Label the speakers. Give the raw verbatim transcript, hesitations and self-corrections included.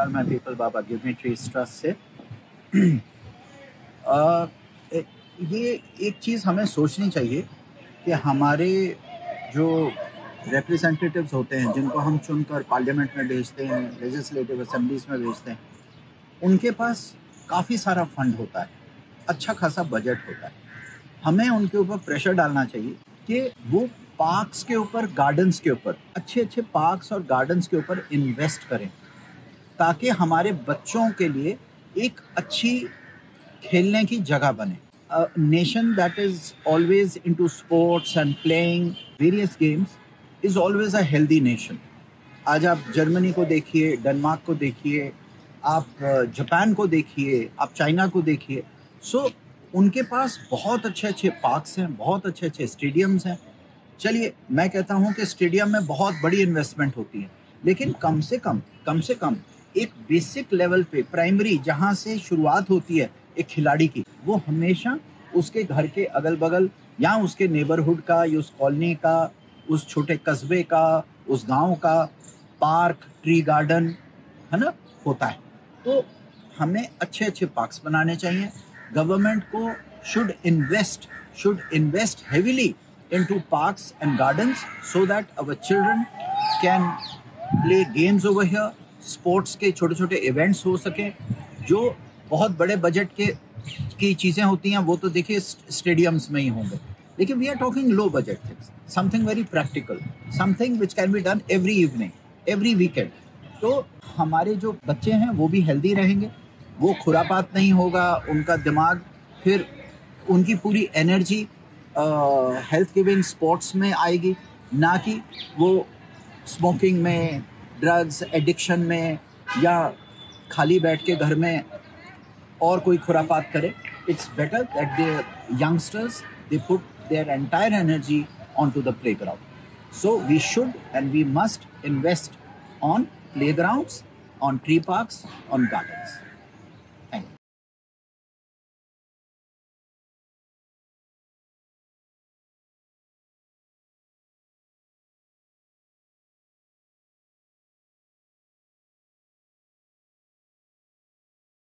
Speaker 1: नमस्कार, मैं Peepal Baba give me trees trust से। आ, ये एक चीज़ हमें सोचनी चाहिए कि हमारे जो रिप्रेजेंटेटिव्स होते हैं, जिनको हम चुनकर पार्लियामेंट में भेजते हैं, लेजिस्लेटिव असेंबलीज में भेजते हैं, उनके पास काफ़ी सारा फंड होता है, अच्छा खासा बजट होता है। हमें उनके ऊपर प्रेशर डालना चाहिए कि वो पार्क्स के ऊपर, गार्डन्स के ऊपर, अच्छे अच्छे पार्क्स और गार्डन्स के ऊपर इन्वेस्ट करें, ताकि हमारे बच्चों के लिए एक अच्छी खेलने की जगह बने। A nation that is always into sports and playing various games is always a healthy nation. आज आप जर्मनी को देखिए, डेनमार्क को देखिए, आप जापान को देखिए, आप चाइना को देखिए। सो so, उनके पास बहुत अच्छे अच्छे पार्क्स हैं, बहुत अच्छे अच्छे स्टेडियम्स हैं। चलिए, मैं कहता हूँ कि स्टेडियम में बहुत बड़ी इन्वेस्टमेंट होती है, लेकिन कम से कम कम से कम एक बेसिक लेवल पे, प्राइमरी जहाँ से शुरुआत होती है एक खिलाड़ी की, वो हमेशा उसके घर के अगल बगल या उसके नेबरहुड का, या उस कॉलोनी का, उस छोटे कस्बे का, उस गांव का पार्क, ट्री गार्डन, है ना, होता है। तो हमें अच्छे अच्छे पार्क्स बनाने चाहिए। गवर्नमेंट को should invest should invest heavily into parks and gardens so that our children can play games over here. Sports के छोटे छोटे इवेंट्स हो सके। जो बहुत बड़े बजट के की चीज़ें होती हैं वो तो देखिए स्टेडियम्स में ही होंगे, लेकिन we are talking low budget things, something very practical, something which can be done every evening, every weekend. तो हमारे जो बच्चे हैं वो भी हेल्दी रहेंगे, वो खुरापात नहीं होगा, उनका दिमाग, फिर उनकी पूरी एनर्जी हेल्थ गिविंग स्पोर्ट्स में आएगी, ना कि वो स्मोकिंग में, ड्रग्स एडिक्शन में, या खाली बैठ के घर में और कोई खुरापात करे। It's better that they youngsters they put their entire energy on to the play ground. So we should and we must invest on play grounds, on tree parks, on gardens.